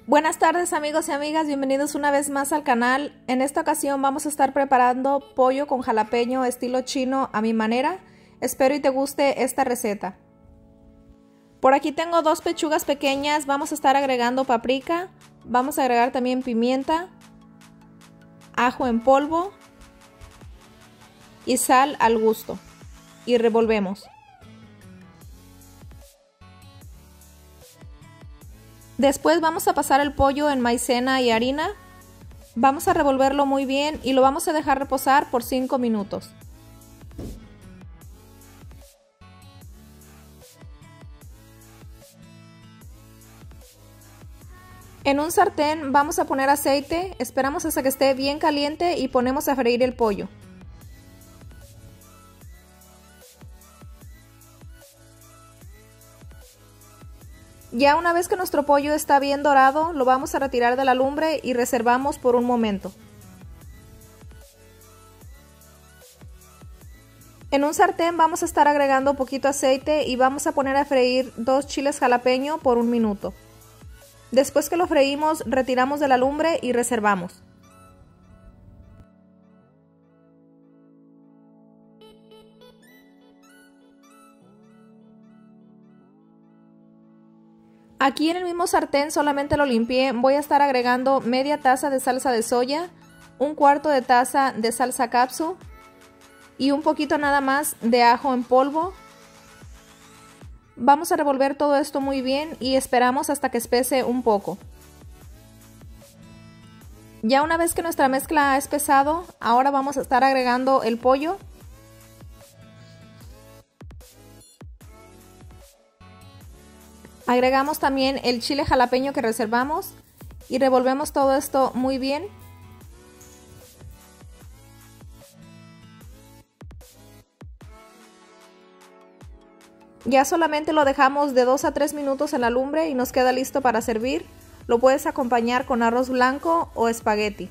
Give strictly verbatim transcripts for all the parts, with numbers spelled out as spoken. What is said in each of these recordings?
Buenas tardes amigos y amigas, bienvenidos una vez más al canal. En esta ocasión vamos a estar preparando pollo con jalapeño estilo chino a mi manera. Espero y te guste esta receta. Por aquí tengo dos pechugas pequeñas, vamos a estar agregando paprika, vamos a agregar también pimienta, ajo en polvo y sal al gusto y revolvemos. Después vamos a pasar el pollo en maicena y harina, vamos a revolverlo muy bien y lo vamos a dejar reposar por cinco minutos. En un sartén vamos a poner aceite, esperamos hasta que esté bien caliente y ponemos a freír el pollo. Ya una vez que nuestro pollo está bien dorado, lo vamos a retirar de la lumbre y reservamos por un momento. En un sartén vamos a estar agregando poquito aceite y vamos a poner a freír dos chiles jalapeño por un minuto. Después que lo freímos, retiramos de la lumbre y reservamos. Aquí en el mismo sartén, solamente lo limpié, voy a estar agregando media taza de salsa de soya, un cuarto de taza de salsa capsu y un poquito nada más de ajo en polvo. Vamos a revolver todo esto muy bien y esperamos hasta que espese un poco. Ya una vez que nuestra mezcla ha espesado, ahora vamos a estar agregando el pollo. Agregamos también el chile jalapeño que reservamos y revolvemos todo esto muy bien. Ya solamente lo dejamos de dos a tres minutos en la lumbre y nos queda listo para servir. Lo puedes acompañar con arroz blanco o espagueti.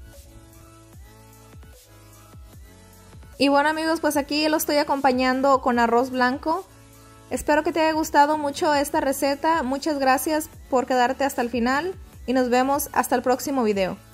Y bueno amigos, pues aquí lo estoy acompañando con arroz blanco. Espero que te haya gustado mucho esta receta, muchas gracias por quedarte hasta el final y nos vemos hasta el próximo video.